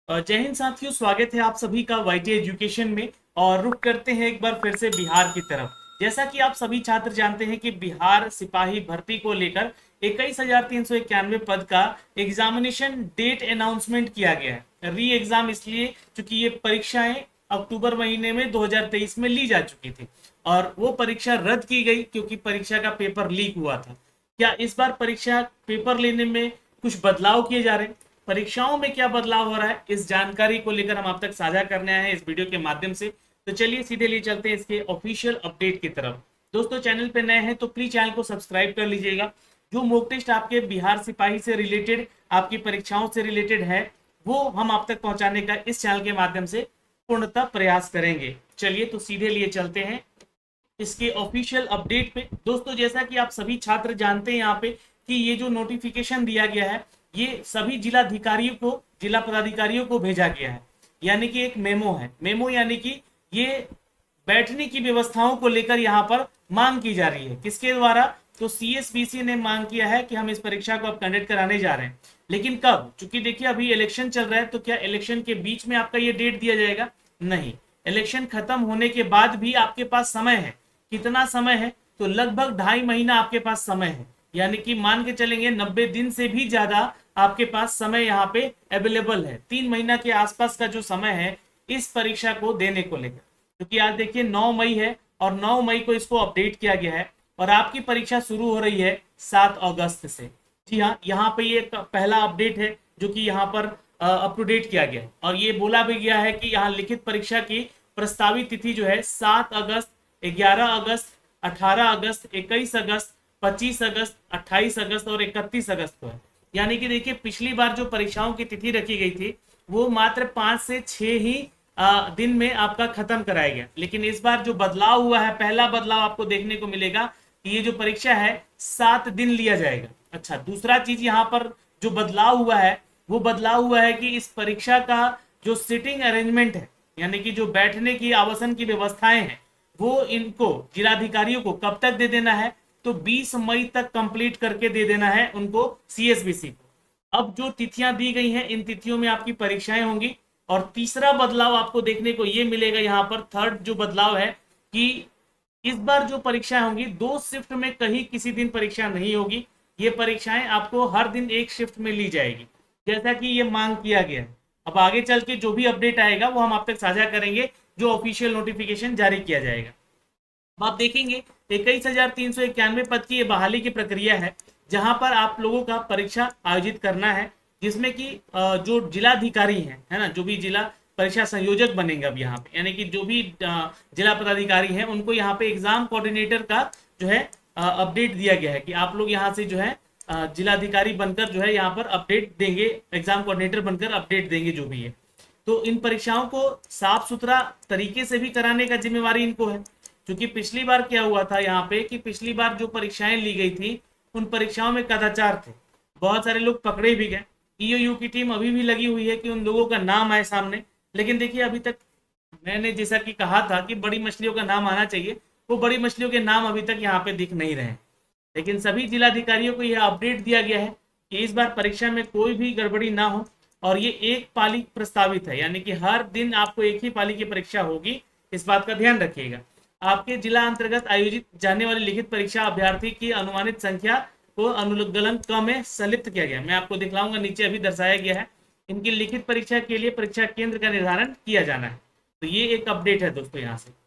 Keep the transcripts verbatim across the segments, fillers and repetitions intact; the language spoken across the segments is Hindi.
अ, जय हिंद साथियों, स्वागत है आप सभी का वाईटी एजुकेशन में। और रुक करते हैं एक बार फिर से बिहार की तरफ। जैसा कि आप सभी छात्र जानते हैं कि बिहार सिपाही भर्ती को लेकर इक्कीस हजार तीन सौ इक्यानवे पद का एग्जामिनेशन डेट अनाउंसमेंट किया गया है। री एग्जाम इसलिए क्योंकि ये परीक्षाएं अक्टूबर महीने में दो हज़ार तेईस में ली जा चुकी थी और वो परीक्षा रद्द की गई क्योंकि परीक्षा का पेपर लीक हुआ था। क्या इस बार परीक्षा पेपर लेने में कुछ बदलाव किए जा रहे हैं? परीक्षाओं में क्या बदलाव हो रहा है, इस जानकारी को लेकर हम आप तक साझा करने आए हैं इस वीडियो के माध्यम से। तो चलिए सीधे लिए चलते हैं इसके ऑफिशियल अपडेट की तरफ। दोस्तों, चैनल पे नए हैं तो प्लीज चैनल को सब्सक्राइब कर लीजिएगा। जो मॉक टेस्ट आपके बिहार सिपाही से रिलेटेड, आपकी परीक्षाओं से रिलेटेड है, वो हम आप तक पहुंचाने का इस चैनल के माध्यम से पूर्णतः प्रयास करेंगे। चलिए तो सीधे लिए चलते हैं इसके ऑफिशियल अपडेट पे। दोस्तों, जैसा कि आप सभी छात्र जानते हैं यहाँ पे कि ये जो नोटिफिकेशन दिया गया है ये सभी जिलाधिकारियों को, जिला पदाधिकारियों को भेजा गया है। यानी कि एक मेमो है। मेमो यानी कि ये बैठने की व्यवस्थाओं को लेकर यहाँ पर मांग की जा रही है। किसके द्वारा? तो सीएसबीसी ने मांग किया है कि हम इस परीक्षा को अब कंडक्ट कराने जा रहे हैं। लेकिन कब? चूंकि देखिए अभी इलेक्शन चल रहा है, तो क्या इलेक्शन के बीच में आपका ये डेट दिया जाएगा? नहीं, इलेक्शन खत्म होने के बाद भी आपके पास समय है। कितना समय है? तो लगभग ढाई महीना आपके पास समय है। यानी कि मान के चलेंगे नब्बे दिन से भी ज्यादा आपके पास समय यहाँ पे अवेलेबल है। तीन महीना के आसपास का जो समय है इस परीक्षा को देने को लेकर, क्योंकि आज देखिए नौ मई है और नौ मई को इसको अपडेट किया गया है और आपकी परीक्षा शुरू हो रही है सात अगस्त से। जी हाँ, यहाँ पे ये पहला अपडेट है जो कि यहाँ पर अप टू डेट किया गया है। और ये बोला भी गया है कि यहाँ लिखित परीक्षा की प्रस्तावित तिथि जो है सात अगस्त, ग्यारह अगस्त, अठारह अगस्त, इक्कीस अगस्त, पच्चीस अगस्त, अट्ठाईस अगस्त और इकतीस अगस्त को है। यानी कि देखिए पिछली बार जो परीक्षाओं की तिथि रखी गई थी वो मात्र पांच से छह ही आ, दिन में आपका खत्म कराया गया। लेकिन इस बार जो बदलाव हुआ है, पहला बदलाव आपको देखने को मिलेगा कि ये जो परीक्षा है सात दिन लिया जाएगा। अच्छा, दूसरा चीज यहाँ पर जो बदलाव हुआ है वो बदलाव हुआ है कि इस परीक्षा का जो सिटिंग अरेंजमेंट है, यानी कि जो बैठने की, आवासन की व्यवस्थाएं हैं, वो इनको जिलाधिकारियों को कब तक दे देना है? तो बीस मई तक कंप्लीट करके दे देना है उनको, सीएसबीसी को। अब जो तिथियां दी गई हैं इन तिथियों में आपकी परीक्षाएं होंगी। और तीसरा बदलाव आपको देखने को ये मिलेगा यहाँ पर, थर्ड जो बदलाव है कि इस बार जो परीक्षाएं होंगी दो शिफ्ट में, कहीं किसी दिन परीक्षा नहीं होगी। ये परीक्षाएं आपको हर दिन एक शिफ्ट में ली जाएगी, जैसा कि ये मांग किया गया है। अब आगे चल के जो भी अपडेट आएगा वो हम आप तक साझा करेंगे जो ऑफिशियल नोटिफिकेशन जारी किया जाएगा। अब आप देखेंगे इक्कीस हजार तीन सौ इक्यानवे पद की ये बहाली की प्रक्रिया है, जहां पर आप लोगों का परीक्षा आयोजित करना है, जिसमें कि जो जिलाधिकारी हैं, है ना, जो भी जिला परीक्षा संयोजक बनेंगे अब यहाँ पे, यानी कि जो भी जिला पदाधिकारी हैं उनको यहाँ पे एग्जाम कोऑर्डिनेटर का जो है अपडेट दिया गया है कि आप लोग यहाँ से जो है जिलाधिकारी बनकर जो है यहाँ पर अपडेट देंगे, एग्जाम कोऑर्डिनेटर बनकर अपडेट देंगे जो भी है। तो इन परीक्षाओं को साफ सुथरा तरीके से भी कराने का जिम्मेवारी इनको है। क्योंकि पिछली बार क्या हुआ था यहाँ पे कि पिछली बार जो परीक्षाएं ली गई थी उन परीक्षाओं में कदाचार थे, बहुत सारे लोग पकड़े भी गए। ईओयू की टीम अभी भी लगी हुई है कि उन लोगों का नाम आए सामने। लेकिन देखिए अभी तक मैंने जैसा कि कहा था कि बड़ी मछलियों का नाम आना चाहिए, वो बड़ी मछलियों के नाम अभी तक यहाँ पे दिख नहीं रहे। लेकिन सभी जिलाधिकारियों को यह अपडेट दिया गया है कि इस बार परीक्षा में कोई भी गड़बड़ी ना हो और ये एक पाली प्रस्तावित है, यानी कि हर दिन आपको एक ही पाली की परीक्षा होगी। इस बात का ध्यान रखिएगा। आपके जिला अंतर्गत आयोजित जाने वाली लिखित परीक्षा अभ्यर्थी की अनुमानित संख्या को अनुगलन क में संलिप्त किया गया। मैं आपको दिखलाऊंगा, नीचे अभी दर्शाया गया है। इनकी लिखित परीक्षा के लिए परीक्षा केंद्र का निर्धारण किया जाना है। तो ये एक अपडेट है दोस्तों। यहाँ से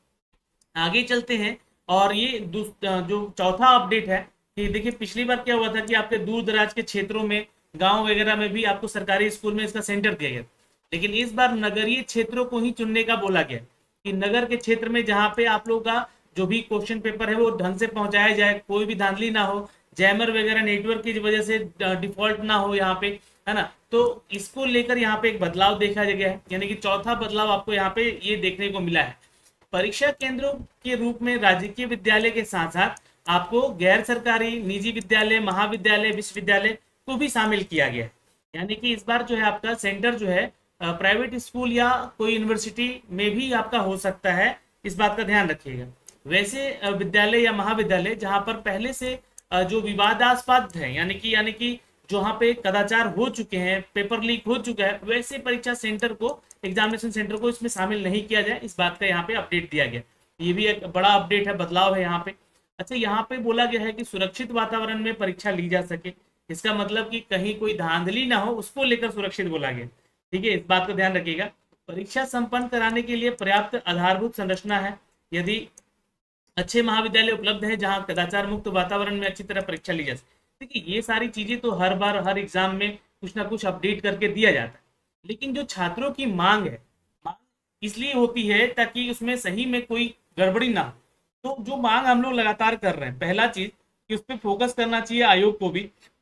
आगे चलते हैं और ये जो चौथा अपडेट है कि देखिए पिछली बार क्या हुआ था कि आपके दूर दराज के क्षेत्रों में, गाँव वगैरह में भी आपको सरकारी स्कूल में इसका सेंटर दिया गया। लेकिन इस बार नगरीय क्षेत्रों को ही चुनने का बोला गया कि नगर के क्षेत्र में जहां पे आप लोगों का जो भी क्वेश्चन पेपर है वो ढंग से पहुंचाया जाए, कोई भी धांधली ना हो, जैमर वगैरह नेटवर्क की वजह से डिफॉल्ट ना हो यहाँ पे, है ना। तो इसको लेकर यहाँ पे एक बदलाव देखा गया है, यानी कि चौथा बदलाव आपको यहाँ पे ये देखने को मिला है। परीक्षा केंद्रों के रूप में राजकीय विद्यालय के साथ साथ आपको गैर सरकारी निजी विद्यालय, महाविद्यालय, विश्वविद्यालय को भी शामिल किया गया है। यानी कि इस बार जो है आपका सेंटर जो है प्राइवेट स्कूल या कोई यूनिवर्सिटी में भी आपका हो सकता है, इस बात का ध्यान रखिएगा। वैसे विद्यालय या महाविद्यालय जहां पर पहले से जो विवादास्पद है, यानी कि यानी कि जहाँ पे कदाचार हो चुके हैं, पेपर लीक हो चुका है, वैसे परीक्षा सेंटर को, एग्जामिनेशन सेंटर को इसमें शामिल नहीं किया जाए, इस बात का यहाँ पे अपडेट दिया गया। ये भी एक बड़ा अपडेट है, बदलाव है यहाँ पे। अच्छा, यहाँ पे बोला गया है कि सुरक्षित वातावरण में परीक्षा ली जा सके, इसका मतलब कि कहीं कोई धांधली ना हो, उसको लेकर सुरक्षित बोला गया। ठीक है, इस बात का ध्यान रखिएगा। परीक्षा संपन्न कराने के लिए पर्याप्त आधारभूत संरचना है। यदि अच्छे महाविद्यालय उपलब्ध है जहां कदाचार मुक्त वातावरण में अच्छी तरह परीक्षा ली जा सके। देखिए, ये सारी चीजें तो हर बार हर एग्जाम में कुछ ना कुछ अपडेट करके दिया जाता है, लेकिन जो छात्रों की मांग है, मांग इसलिए होती है ताकि उसमें सही में कोई गड़बड़ी ना हो। तो जो मांग हम लोग लगातार कर रहे हैं, पहला चीज कि उस पर फोकस करना चाहिए आयोग को भी,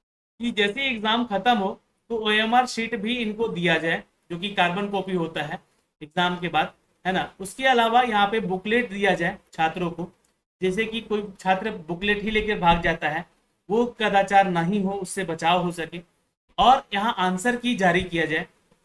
कि जैसे एग्जाम खत्म हो तो ओएमआर शीट भी इनको दिया जाए, जो कि कार्बन कॉपी होता है एग्जाम के बाद, है ना। उसके अलावा यहाँ पे बुकलेट दिया जाए छात्रों को, जैसे कि कोई छात्र बुकलेट ही लेकर भाग जाता है, वो कदाचार नहीं हो, उससे बचाव हो सके। और यहाँ आंसर की जारी किया जाए,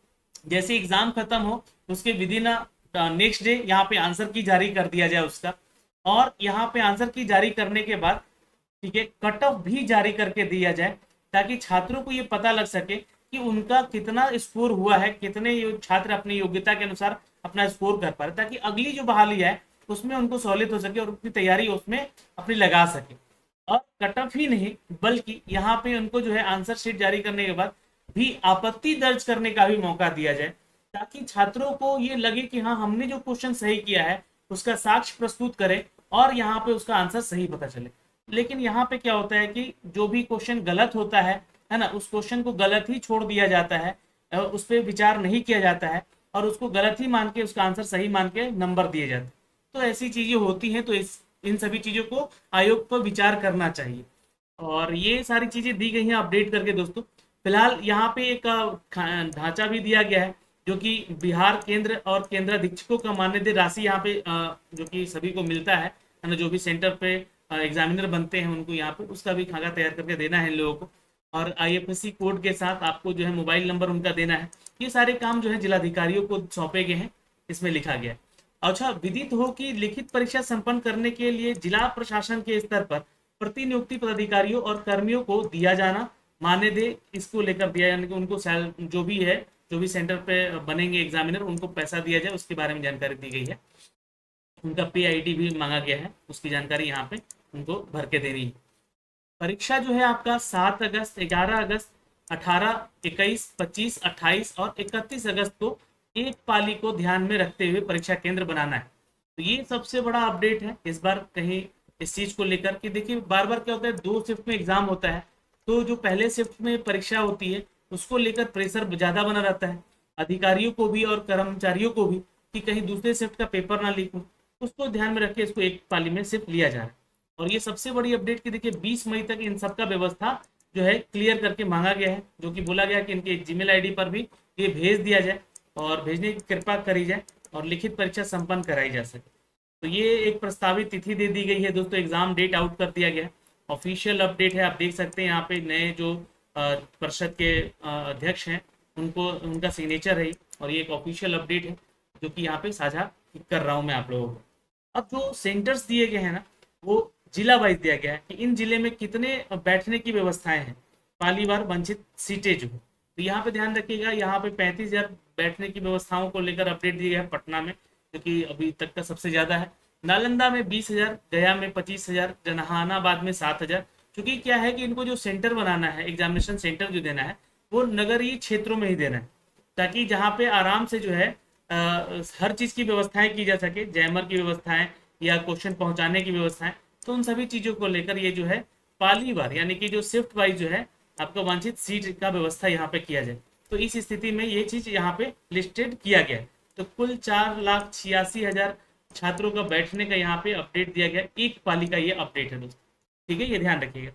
जैसे एग्जाम खत्म हो उसके विद इन नेक्स्ट डे यहाँ पे आंसर की जारी कर दिया जाए उसका। और यहाँ पे आंसर की जारी करने के बाद, ठीक है, कट ऑफ भी जारी करके दिया जाए, ताकि छात्रों को ये पता लग सके कि उनका कितना स्कोर हुआ है, कितने छात्र अपनी योग्यता के अनुसार अपना स्कोर कर पा रहे, ताकि अगली जो बहाली है उसमें उनको सहूलियत हो सके और उनकी तैयारी उसमें अपनी लगा सके। और कट ऑफ ही नहीं, बल्कि यहाँ पे उनको जो है आंसर शीट जारी करने के बाद भी आपत्ति दर्ज करने का भी मौका दिया जाए, ताकि छात्रों को ये लगे कि हाँ, हमने जो क्वेश्चन सही किया है उसका साक्ष्य प्रस्तुत करें और यहाँ पे उसका आंसर सही पता चले। लेकिन यहाँ पे क्या होता है कि जो भी क्वेश्चन गलत होता है है ना, उस क्वेश्चन को गलत ही छोड़ दिया जाता है, उस पर विचार नहीं किया जाता है और उसको गलत ही मान के उसका आंसर सही मान के नंबर दिए जाते हैं। तो ऐसी चीजें होती हैं, तो इस इन सभी चीजों को आयोग पर विचार करना चाहिए। और ये सारी चीजें दी गई हैं अपडेट करके दोस्तों। फिलहाल यहाँ पे एक ढांचा भी दिया गया है, जो कि बिहार केंद्र और केंद्राधीक्षकों का मानदेय राशि यहाँ पे जो कि सभी को मिलता है ना, जो भी सेंटर पे एग्जामिनर बनते हैं उनको यहाँ पे उसका भी खाका तैयार करके देना है इन लोगों को। और आईएफएससी कोड के साथ आपको जो है मोबाइल नंबर उनका देना है। ये सारे काम जो है जिलाधिकारियों को सौंपे गए हैं, इसमें लिखा गया है। अच्छा, विदित हो कि लिखित परीक्षा संपन्न करने के लिए जिला प्रशासन के स्तर पर प्रतिनियुक्ति पदाधिकारियों और कर्मियों को दिया जाना मानदेय, इसको लेकर दिया, यानी कि उनको जो भी है, जो भी सेंटर पे बनेंगे एग्जामिनर, उनको पैसा दिया जाए, उसके बारे में जानकारी दी गई है। उनका पे आईडी भी मांगा गया है, उसकी जानकारी यहाँ पे उनको भर के देनी है। परीक्षा जो है आपका सात अगस्त, ग्यारह अगस्त, अठारह, इक्कीस, पच्चीस, अट्ठाईस और इकतीस अगस्त को एक पाली को ध्यान में रखते हुए परीक्षा केंद्र बनाना है। तो ये सबसे बड़ा अपडेट है इस बार कहीं इस चीज को लेकर कि देखिए, बार बार क्या होता है, दो शिफ्ट में एग्जाम होता है, तो जो पहले शिफ्ट में परीक्षा होती है उसको लेकर प्रेशर ज्यादा बना रहता है अधिकारियों को भी और कर्मचारियों को भी, कि कहीं दूसरे शिफ्ट का पेपर ना लीक हो। उसको ध्यान में रख के इसको एक पाली में शिफ्ट लिया जा रहा है। और ये सबसे बड़ी अपडेट की देखिए, बीस मई तक इन सबका व्यवस्था जो है क्लियर करके मांगा गया है, जो कि बोला गया कि इनके जीमेल आईडी पर भी ये भेज दिया जाए और भेजने की कृपा करी जाए और लिखित परीक्षा संपन्न कराई जा सके। तो ये एक प्रस्तावित तिथि दे दी गई है दोस्तों, एग्जाम डेट आउट कर दिया गया है, ऑफिशियल अपडेट है। आप देख सकते हैं यहाँ पे नए जो परिषद के अध्यक्ष हैं उनको उनका सिग्नेचर है, और ये एक ऑफिशियल अपडेट है जो कि यहाँ पे साझा कर रहा हूँ मैं आप लोगों को। अब जो सेंटर्स दिए गए हैं ना, वो जिला वाइज दिया गया है कि इन जिले में कितने बैठने की व्यवस्थाएं हैं, पालीवार वंचित सीटें जो, तो यहाँ पे ध्यान रखिएगा। यहाँ पे पैंतीस हजार बैठने की व्यवस्थाओं को लेकर अपडेट दिया गया है पटना में, जो कि अभी तक का सबसे ज्यादा है। नालंदा में बीस हजार, गया में पच्चीस हजार, जहानाबाद में सात हजार। क्योंकि क्या है कि इनको जो सेंटर बनाना है, एग्जामिनेशन सेंटर जो देना है, वो नगरीय क्षेत्रों में ही देना है, ताकि जहाँ पे आराम से जो है आ, हर चीज की व्यवस्थाएं की जा सके, जैमर की व्यवस्थाएं या क्वेश्चन पहुंचाने की व्यवस्थाएं। तो उन सभी चीजों को लेकर ये जो है पालीवार, यानी कि जो शिफ्ट वाइज जो है आपका वांछित सीट का व्यवस्था यहाँ पे किया जाए। तो इस स्थिति में ये चीज यहाँ पे लिस्टेड किया गया है। तो कुल चार लाख छियासी हजार छात्रों का बैठने का यहाँ पे अपडेट दिया गया, एक पाली का ये अपडेट है दोस्तों, ठीक है, ये ध्यान रखिएगा,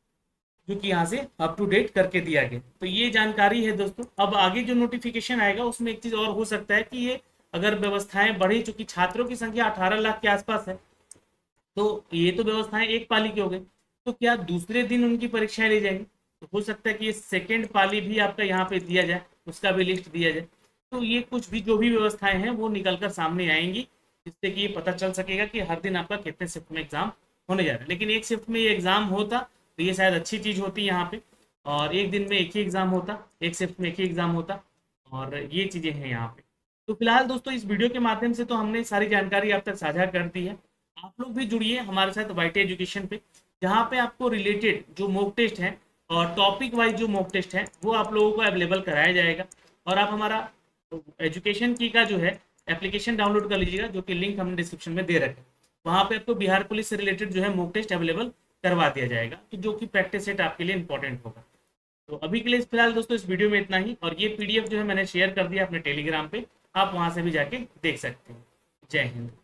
जो कि यहाँ से अप टू डेट करके दिया गया। तो ये जानकारी है दोस्तों। अब आगे जो नोटिफिकेशन आएगा उसमें एक चीज और हो सकता है कि ये अगर व्यवस्थाएं बढ़ी, चूंकि छात्रों की संख्या अठारह लाख के आसपास है, तो ये तो व्यवस्थाएं एक पाली की हो गई, तो क्या दूसरे दिन उनकी परीक्षाएं ली जाएंगी? तो हो सकता है कि ये सेकेंड पाली भी आपका यहाँ पे दिया जाए, उसका भी लिस्ट दिया जाए। तो ये कुछ भी जो भी व्यवस्थाएं हैं वो निकल कर सामने आएंगी, जिससे कि ये पता चल सकेगा कि हर दिन आपका कितने शिफ्ट में एग्जाम होने जा रहा है। लेकिन एक शिफ्ट में ये एग्जाम होता तो ये शायद अच्छी चीज होती यहाँ पे, और एक दिन में एक ही एग्जाम होता, एक शिफ्ट में एक ही एग्जाम होता, और ये चीजें हैं यहाँ पे। तो फिलहाल दोस्तों इस वीडियो के माध्यम से तो हमने सारी जानकारी आप तक साझा कर दी है। आप लोग भी जुड़िए हमारे साथ वाईटी एजुकेशन पे, जहाँ पे आपको रिलेटेड जो मॉक टेस्ट है और टॉपिक वाइज जो मॉक टेस्ट है वो आप लोगों को अवेलेबल कराया जाएगा। और आप हमारा एजुकेशन की का जो है एप्लीकेशन डाउनलोड कर लीजिएगा, जो कि लिंक हमने डिस्क्रिप्शन में दे रखे। वहाँ पे आपको बिहार पुलिस से रिलेटेड जो है मॉक टेस्ट अवेलेबल करवा दिया जाएगा, तो जो कि प्रैक्टिस सेट आपके लिए इंपॉर्टेंट होगा। तो अभी के लिए फिलहाल दोस्तों इस वीडियो में इतना ही, और ये पीडीएफ जो है मैंने शेयर कर दिया अपने टेलीग्राम पे, आप वहाँ से भी जाके देख सकते हैं। जय हिंद।